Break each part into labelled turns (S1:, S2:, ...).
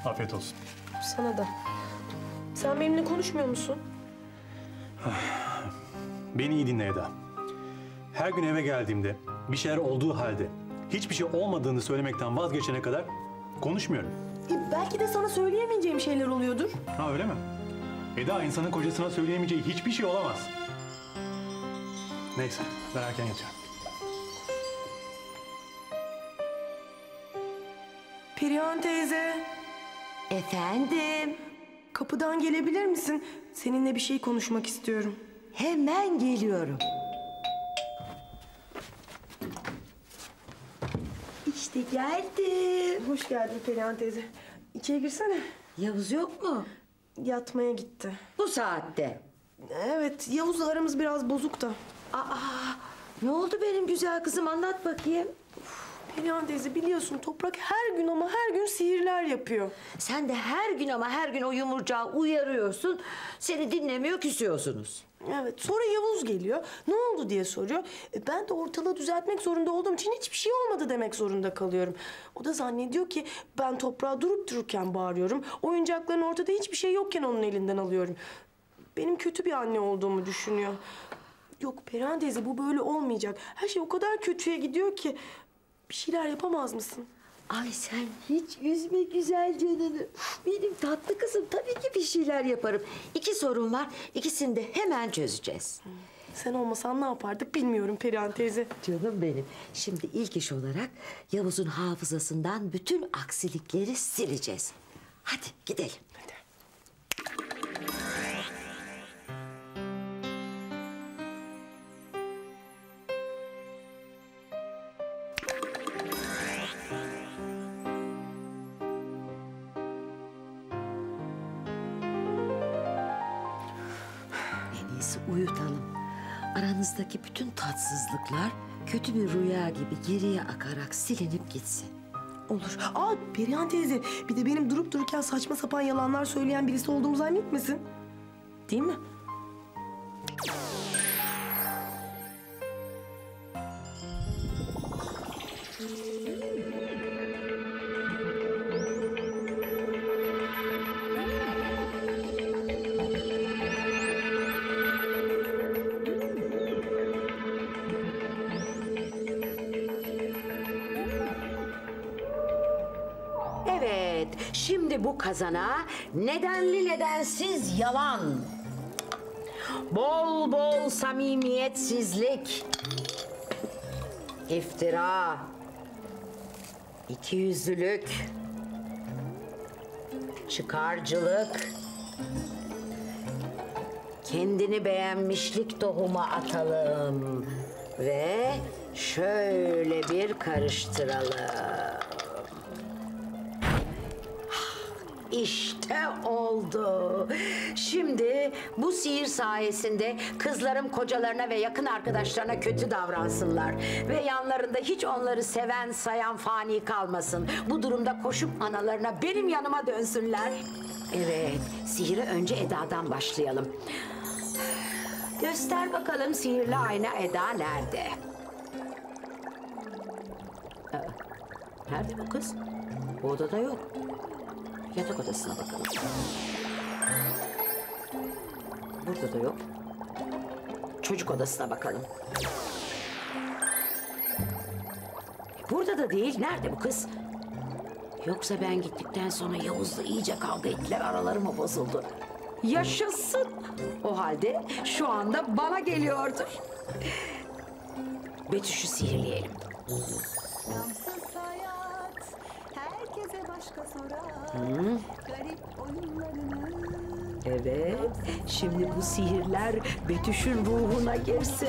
S1: Afiyet olsun.
S2: Sana da. Sen benimle konuşmuyor musun?
S1: Beni iyi dinle Eda. Her gün eve geldiğimde bir şeyler olduğu halde hiçbir şey olmadığını söylemekten vazgeçene kadar konuşmuyorum.
S2: Belki de sana söyleyemeyeceğim şeyler oluyordur.
S1: Ha öyle mi? Eda insanın kocasına söyleyemeyeceği hiçbir şey olamaz. Neyse ben erken yatıyorum.
S2: Perihan teyze,
S3: Efendim,
S2: kapıdan gelebilir misin? Seninle bir şey konuşmak istiyorum.
S3: hemen geliyorum. İşte geldim.
S2: Hoş geldin Perihan teyze. İçeri girsene.
S3: Yavuz yok mu?
S2: Yatmaya gitti.
S3: Bu saatte.
S2: Evet, Yavuz'la aramız biraz bozuk da.
S3: Aa, ne oldu benim güzel kızım, anlat bakayım.
S2: Perihan teyze biliyorsun Toprak her gün ama her gün sihirler yapıyor.
S3: Sen de her gün ama her gün o yumurcağı uyarıyorsun. Seni dinlemiyor, küsüyorsunuz.
S2: Evet, sonra Yavuz geliyor. Ne oldu diye soruyor. Ben de ortalığı düzeltmek zorunda olduğum için hiçbir şey olmadı demek zorunda kalıyorum. O da zannediyor ki ben Toprağa durup dururken bağırıyorum. Oyuncakların ortada hiçbir şey yokken onun elinden alıyorum. Benim kötü bir anne olduğumu düşünüyor. Yok Perihan teyze bu böyle olmayacak. Her şey o kadar kötüye gidiyor ki. Bir şeyler yapamaz mısın?
S3: Ay sen hiç üzme güzel canını. Benim tatlı kızım, tabii ki bir şeyler yaparım. 2 sorun var, ikisini de hemen çözeceğiz.
S2: Sen olmasan ne yapardık bilmiyorum Perihan teyze.
S3: Canım benim. Şimdi ilk iş olarak Yavuz'un hafızasından bütün aksilikleri sileceğiz. Hadi gidelim.
S2: Hadi.
S3: En iyisi uyutalım. Aranızdaki bütün tatsızlıklar kötü bir rüya gibi geriye akarak silinip gitsin.
S2: Olur. Aa Perihan teyze bir de benim durup dururken saçma sapan yalanlar söyleyen birisi olduğumu zannetmesin. Değil mi?
S3: Evet, şimdi bu kazana nedenli nedensiz yalan, bol bol samimiyetsizlik, iftira, ikiyüzlülük, çıkarcılık, kendini beğenmişlik tohumu atalım ve şöyle bir karıştıralım. İşte oldu. Şimdi bu sihir sayesinde kızlarım kocalarına ve yakın arkadaşlarına kötü davransınlar. Ve yanlarında hiç onları seven, sayan fani kalmasın. Bu durumda koşup analarına benim yanıma dönsünler. Evet, sihire önce Eda'dan başlayalım. Göster bakalım sihirli ayna Eda nerede? Nerede bu kız? Bu odada yok. Yatak odasına bakalım. Burada da yok. Çocuk odasına bakalım. Burada da değil. Nerede bu kız? Yoksa ben gittikten sonra Yavuz'la iyice kavga ettiler. Araları mı bozuldu? Yaşasın. O halde şu anda bana geliyordur. Betüş'ü sihirleyelim.
S4: Gamsız hayat herkese başka sorar. Garip oyunlarını.
S3: Evet. Şimdi bu sihirler Betüş'ün ruhuna girsin.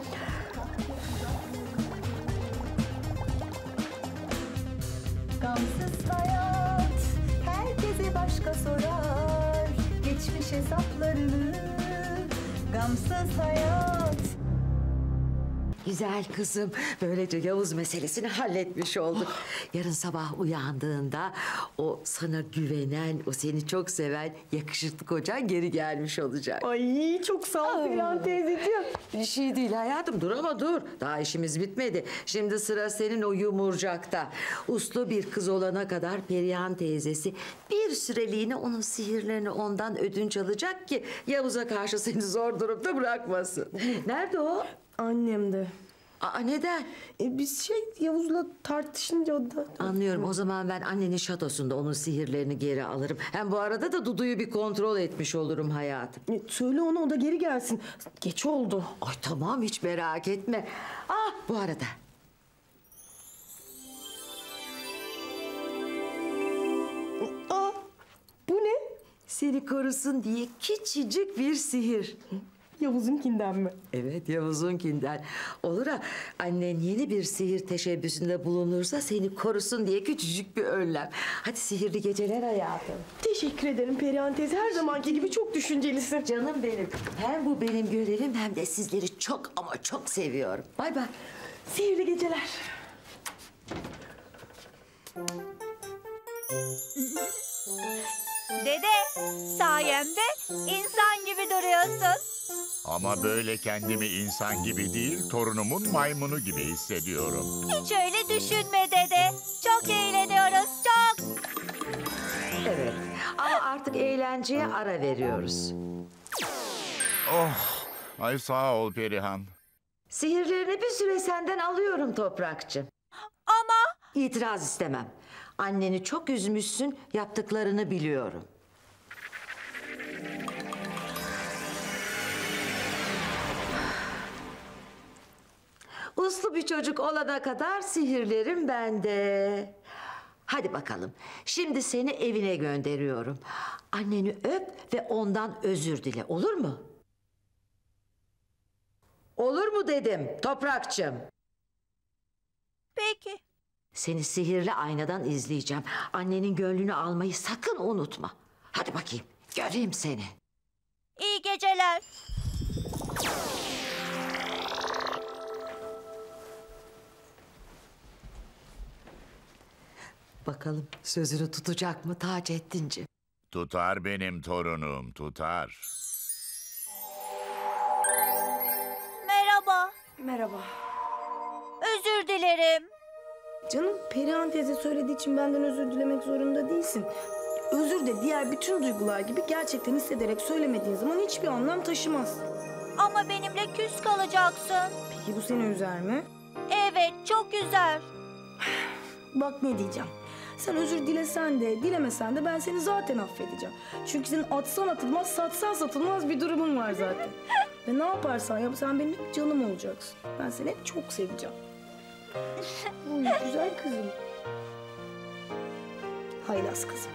S4: Gamsız hayat herkese başka sorar. Geçmiş hesaplarını. Gamsız hayat.
S3: Güzel kızım, böylece Yavuz meselesini halletmiş olduk. Yarın sabah uyandığında o sana güvenen, o seni çok seven yakışıklı kocan geri gelmiş olacak.
S2: Ay çok sağ ol Perihan teyzeciğim.
S3: Bir şey değil hayatım, dur ama dur. Daha işimiz bitmedi. Şimdi sıra senin o yumurcakta. Uslu bir kız olana kadar Perihan teyzesi bir süreliğine onun sihirlerini ondan ödünç alacak ki Yavuz'a karşı seni zor durumda bırakmasın. Nerede o?
S2: Annem de.
S3: Aa, neden?
S2: Biz Yavuz'la tartışınca o da...
S3: Anlıyorum. O zaman ben annenin şatosunda onun sihirlerini geri alırım. Hem bu arada da Dudu'yu bir kontrol etmiş olurum hayatım.
S2: Söyle ona, o da geri gelsin. Geç oldu.
S3: Ay tamam, hiç merak etme. Ah, bu arada
S2: Aa, bu ne?
S3: seni korusun diye küçücük bir sihir.
S2: Yavuz'unkinden mi?
S3: Evet, Yavuz'unkinden. Olur ha, annen yeni bir sihir teşebbüsünde bulunursa seni korusun diye küçücük bir önlem. Hadi sihirli geceler hayatım.
S2: Teşekkür ederim Perihan teyze. Her zamanki gibi çok düşüncelisin.
S3: Canım benim. Hem bu benim görevim hem de sizleri çok ama çok seviyorum. Bay bay.
S2: Sihirli geceler.
S5: Dede, sayemde insan gibi duruyorsun.
S6: Ama böyle kendimi insan gibi değil, torunumun maymunu gibi hissediyorum.
S5: Hiç öyle düşünme dede. Çok eğleniyoruz, çok.
S3: Evet, ama artık eğlenceye ara veriyoruz.
S6: Oh, ay sağ ol Perihan.
S3: Sihirlerini bir süre senden alıyorum Toprakçığım.
S5: Ama
S3: İtiraz istemem. Anneni çok üzmüşsün, yaptıklarını biliyorum. Uslu bir çocuk olana kadar sihirlerim bende. Hadi bakalım. Şimdi seni evine gönderiyorum. Anneni öp ve ondan özür dile. Olur mu? Olur mu dedim Toprakçığım.
S5: peki.
S3: Seni sihirli aynadan izleyeceğim. Annenin gönlünü almayı sakın unutma. Hadi bakayım, göreyim seni.
S5: İyi geceler.
S3: Bakalım sözünü tutacak mı Taceddin'ciğim?
S6: Tutar benim torunum, tutar.
S5: Merhaba.
S2: Merhaba.
S5: Özür dilerim.
S2: Canım, Perihan teyze söylediği için benden özür dilemek zorunda değilsin. Özür de diğer bütün duygular gibi gerçekten hissederek söylemediğin zaman hiçbir anlam taşımaz.
S5: Ama benimle küs kalacaksın.
S2: Peki bu seni üzer mi?
S5: Evet, çok üzer.
S2: Bak ne diyeceğim. Sen özür dilesen de dilemesen de ben seni zaten affedeceğim. Çünkü senin atsan atılmaz, satsan satılmaz bir durumun var zaten. Ve ne yaparsan yap sen benim hep canım olacaksın. Ben seni hep çok seveceğim. Uy güzel kızım. Haylaz kızım.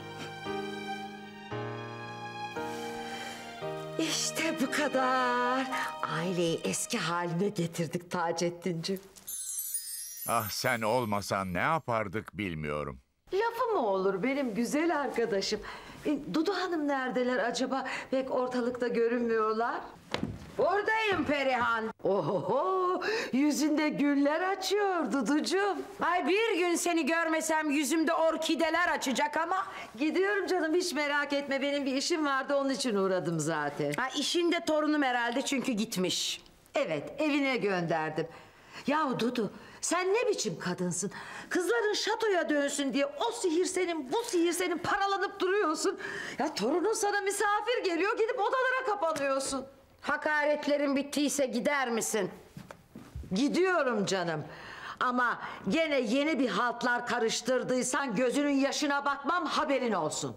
S3: İşte bu kadar. Aileyi eski haline getirdik Taceddin'ciğim.
S6: Ah sen olmasan ne yapardık bilmiyorum.
S3: Lafı mı olur benim güzel arkadaşım? Dudu Hanım neredeler acaba? Pek ortalıkta görünmüyorlar.
S7: Buradayım Perihan.
S3: Oho, yüzünde güller açıyor Duducuğum.
S7: Ay bir gün seni görmesem yüzümde orkideler açacak ama.
S3: Gidiyorum canım, hiç merak etme, benim bir işim vardı, onun için uğradım zaten.
S7: Ha işinde torunum herhalde çünkü gitmiş.
S3: Evet, evine gönderdim. Yahu Dudu, sen ne biçim kadınsın? Kızların şatoya dönsün diye o sihir senin, bu sihir senin, paralanıp duruyorsun. Ya torunun sana misafir geliyor, gidip odalara kapanıyorsun.
S7: Hakaretlerin bittiyse gider misin?
S3: Gidiyorum canım. Ama gene yeni bir haltlar karıştırdıysan gözünün yaşına bakmam, haberin olsun.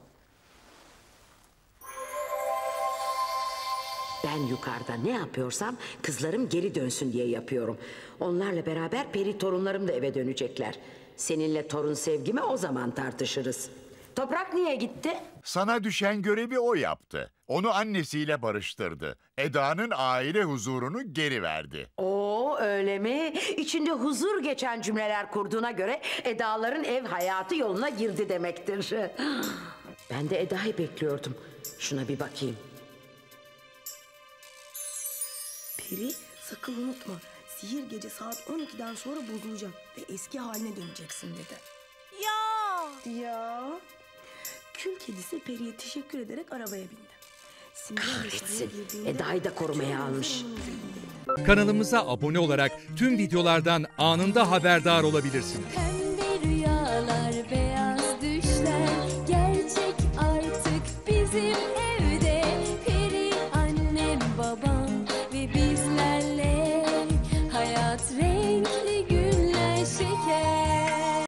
S7: Ben yukarıda ne yapıyorsam kızlarım geri dönsün diye yapıyorum. Onlarla beraber peri torunlarım da eve dönecekler. Seninle torun sevgimi o zaman tartışırız. Toprak niye gitti?
S6: Sana düşen görevi o yaptı. Onu annesiyle barıştırdı. Eda'nın aile huzurunu geri verdi.
S7: Oo öyle mi? İçinde huzur geçen cümleler kurduğuna göre Eda'ların ev hayatı yoluna girdi demektir. Ben de Eda'yı bekliyordum. Şuna bir bakayım.
S2: Peri sakın unutma. Sihir gece saat 12'den sonra bozulacak ve eski haline döneceksin dedi.
S5: Ya.
S2: Ya kedisi Peri'ye teşekkür ederek arabaya bindi.
S7: Kahretsin. Eda'yı da korumaya almış.
S8: Kanalımıza abone olarak tüm videolardan anında haberdar olabilirsiniz.